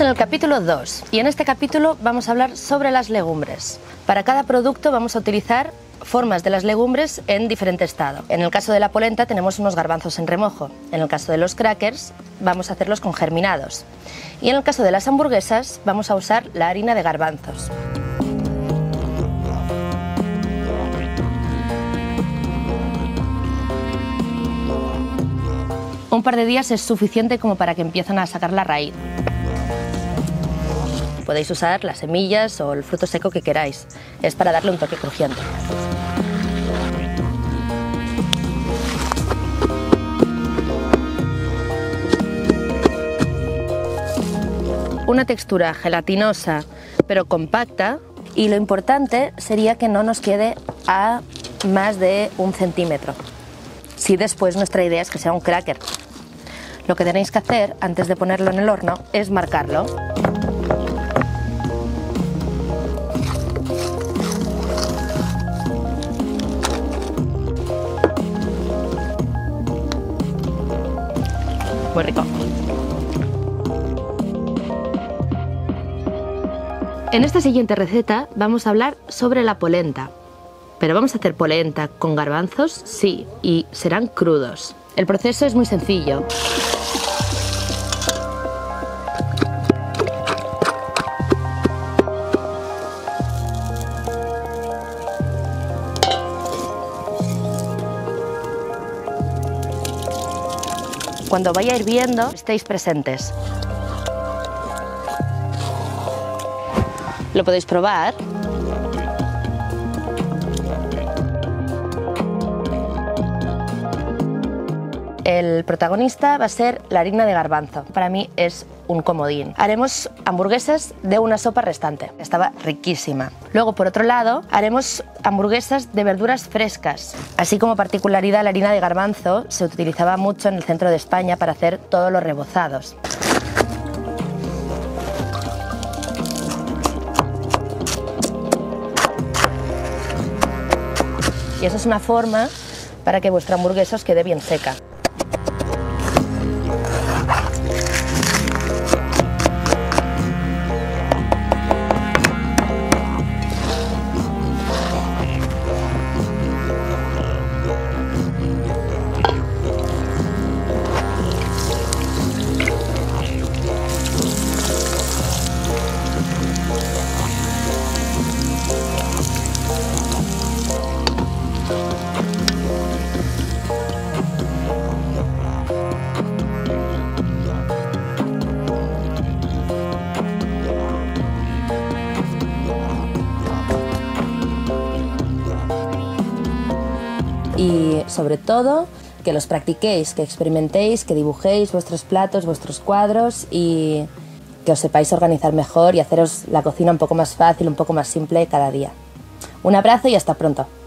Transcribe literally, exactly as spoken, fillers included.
en el capítulo dos y en este capítulo vamos a hablar sobre las legumbres. Para cada producto vamos a utilizar formas de las legumbres en diferente estado. En el caso de la polenta tenemos unos garbanzos en remojo. En el caso de los crackers vamos a hacerlos con germinados. Y en el caso de las hamburguesas vamos a usar la harina de garbanzos. Un par de días es suficiente como para que empiecen a sacar la raíz. Podéis usar las semillas o el fruto seco que queráis. Es para darle un toque crujiente. Una textura gelatinosa pero compacta, y lo importante sería que no nos quede a más de un centímetro. Si después nuestra idea es que sea un cracker. Lo que tenéis que hacer antes de ponerlo en el horno es marcarlo. Muy rico. En esta siguiente receta vamos a hablar sobre la polenta. Pero vamos a hacer polenta con garbanzos, sí, y serán crudos. El proceso es muy sencillo. Cuando vaya hirviendo, estéis presentes. Lo podéis probar. El protagonista va a ser la harina de garbanzo. Para mí es un comodín. Haremos hamburguesas de una sopa restante. Estaba riquísima. Luego, por otro lado, haremos hamburguesas de verduras frescas. Así como particularidad, la harina de garbanzo se utilizaba mucho en el centro de España para hacer todos los rebozados. Y esa es una forma para que vuestra hamburguesa os quede bien seca. Y sobre todo, que los practiquéis, que experimentéis, que dibujéis vuestros platos, vuestros cuadros y que os sepáis organizar mejor y haceros la cocina un poco más fácil, un poco más simple cada día. Un abrazo y hasta pronto.